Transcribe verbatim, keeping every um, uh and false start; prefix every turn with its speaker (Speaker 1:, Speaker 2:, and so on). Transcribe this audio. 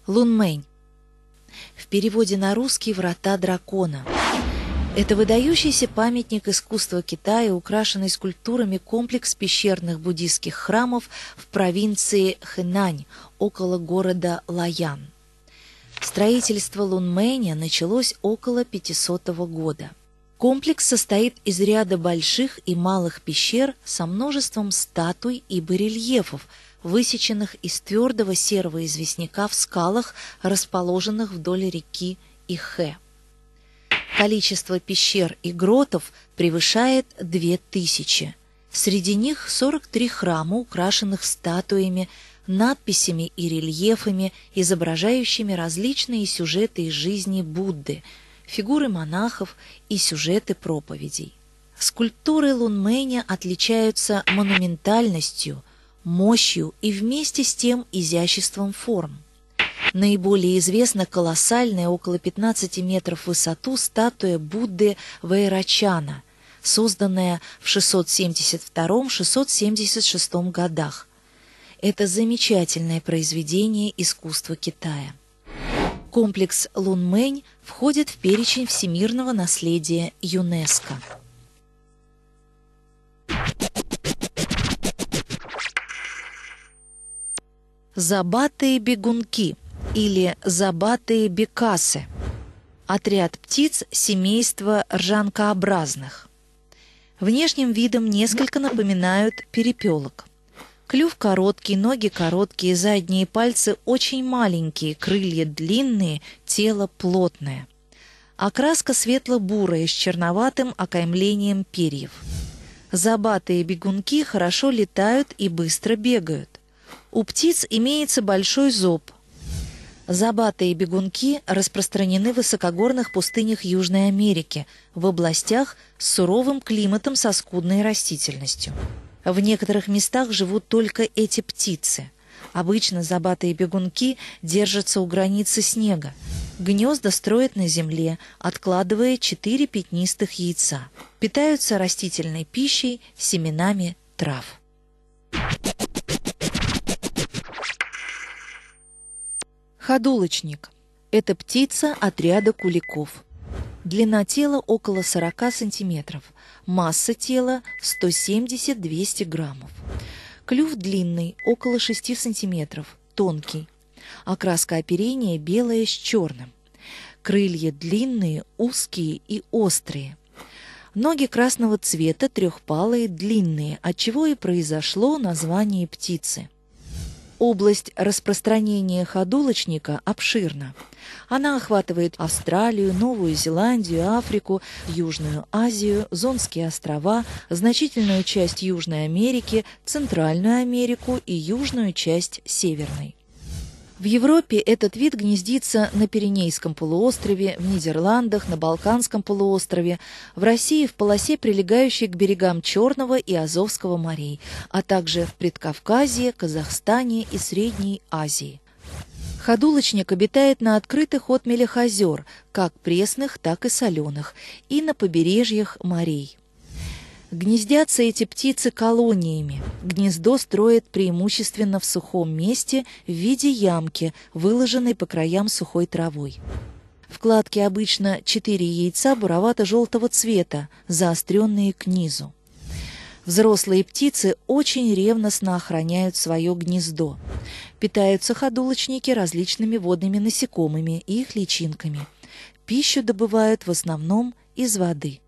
Speaker 1: Лунмэнь. В переводе на русский «Врата дракона». Это выдающийся памятник искусства Китая, украшенный скульптурами комплекс пещерных буддийских храмов в провинции Хэнань, около города Лаян. Строительство Лунмэня началось около пятисотого года. Комплекс состоит из ряда больших и малых пещер со множеством статуй и барельефов, высеченных из твердого серого известняка в скалах, расположенных вдоль реки Ихэ. Количество пещер и гротов превышает две тысячи. Среди них сорок три храма, украшенных статуями, надписями и рельефами, изображающими различные сюжеты из жизни Будды, фигуры монахов и сюжеты проповедей. Скульптуры Лунмэня отличаются монументальностью, мощью и вместе с тем изяществом форм. Наиболее известна колоссальная, около пятнадцати метров в высоту, статуя Будды Вайрачана, созданная в шестьсот семьдесят втором — шестьсот семьдесят шестом годах. Это замечательное произведение искусства Китая. Комплекс Лунмэнь входит в перечень всемирного наследия ЮНЕСКО. Забатые бегунки или забатые бекасы – отряд птиц семейства ржанкообразных. Внешним видом несколько напоминают перепелок. Клюв короткий, ноги короткие, задние пальцы очень маленькие, крылья длинные, тело плотное. Окраска светло-бурая с черноватым окаймлением перьев. Забатые бегунки хорошо летают и быстро бегают. У птиц имеется большой зоб. Забатые бегунки распространены в высокогорных пустынях Южной Америки, в областях с суровым климатом со скудной растительностью. В некоторых местах живут только эти птицы. Обычно забатые бегунки держатся у границы снега. Гнезда строят на земле, откладывая четыре пятнистых яйца. Питаются растительной пищей, семенами трав. Ходулочник – это птица отряда куликов. Длина тела около сорока сантиметров, масса тела сто семьдесят — двести граммов. Клюв длинный, около шести сантиметров, тонкий. Окраска оперения белая с черным. Крылья длинные, узкие и острые. Ноги красного цвета, трехпалые, длинные, отчего и произошло название птицы. Область распространения ходулочника обширна. Она охватывает Австралию, Новую Зеландию, Африку, Южную Азию, Зонские острова, значительную часть Южной Америки, Центральную Америку и южную часть Северной. В Европе этот вид гнездится на Пиренейском полуострове, в Нидерландах, на Балканском полуострове, в России в полосе, прилегающей к берегам Черного и Азовского морей, а также в Предкавказье, Казахстане и Средней Азии. Ходулочник обитает на открытых отмелях озер, как пресных, так и соленых, и на побережьях морей. Гнездятся эти птицы колониями. Гнездо строят преимущественно в сухом месте в виде ямки, выложенной по краям сухой травой. В кладке обычно четыре яйца буровато-желтого цвета, заостренные к низу. Взрослые птицы очень ревностно охраняют свое гнездо. Питаются ходулочники различными водными насекомыми и их личинками. Пищу добывают в основном из воды.